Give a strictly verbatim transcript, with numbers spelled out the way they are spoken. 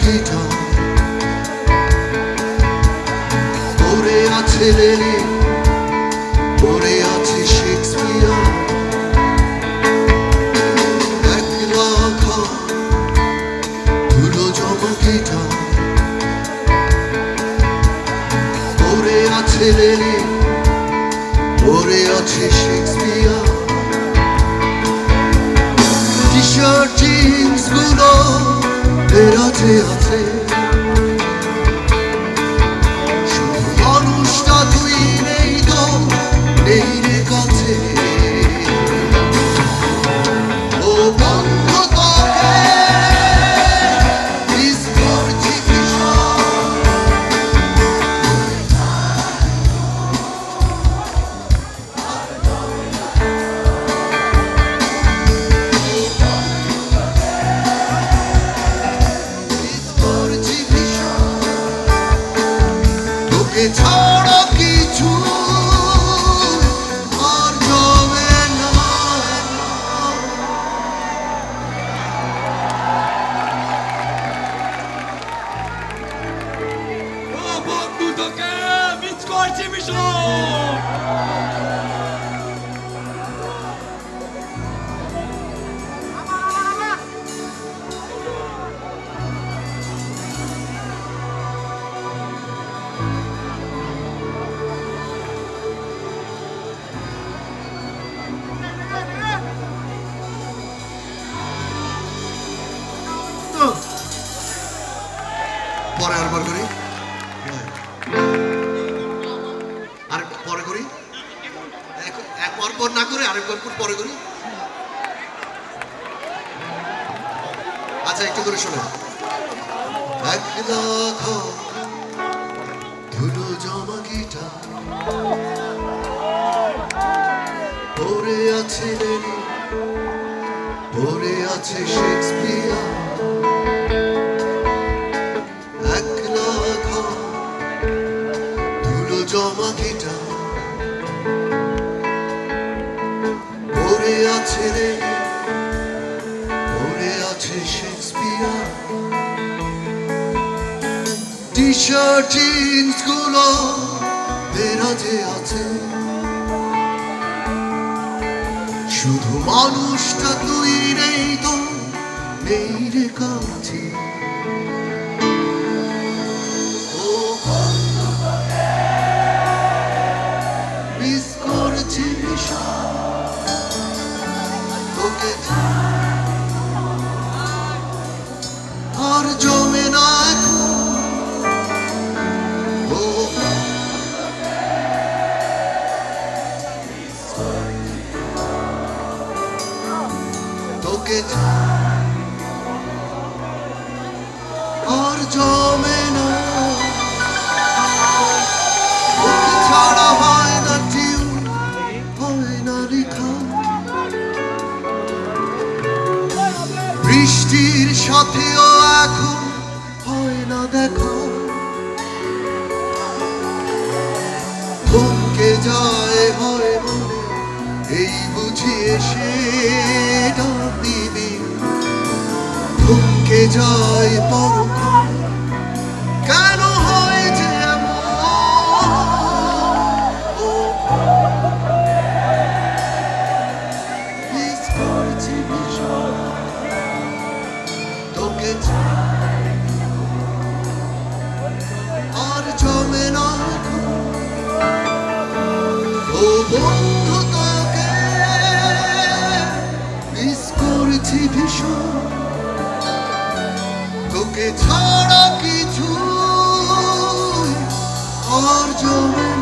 guitar পড়ে আছে লেলি পড়ে আছে শেক্সপিয়ার একলা ঘর ধুলো জমা গিটার পড়ে আছে লেলি পড়ে আছে শেক্সপিয়ার টি-শার্ট জিন্স গুলো বেরাতে আছে শুধু মানুষটা তুই নেই তো নেই রে কাছে ও বন্ধু তোকে মিস করছি ভীষণ ছাড়া কিছু আর জমে না ও বন্ধু তোকে মিস করছি ভীষণ পরে আরেকবার করি আরেকটা পরে করি একবার পর না করে আরেকবার পর পরে করি আচ্ছা একটু করে শোনো একলা ঘর ধুলো জমা গিটার পড়ে আছে লেলি পড়ে আছে শেক্সপিয়ার জমা গিটার পড়ে আছে রে পড়ে আছে শেক্সপিয়ার টি-শার্ট জিন্স গুলো বেরাজে আছে শুধু মানুষটা তুই নেই তো নেই রে কাছে আর জমে না তোকে আর জমে না তোকে ছাড়া হয় না টিউন হয় না রেখা বৃষ্টির সাথেও এখন হয় না দেখা থমকে যায় হয় মনে এই বুঝিয়ে সেটা দিবি থমকে যায় পরক্ষণ কেন হয় যে আর জমে না ও বন্ধু তোকে মিস করছি ভীষণ তোকে ছাড়া কিছু আর জমে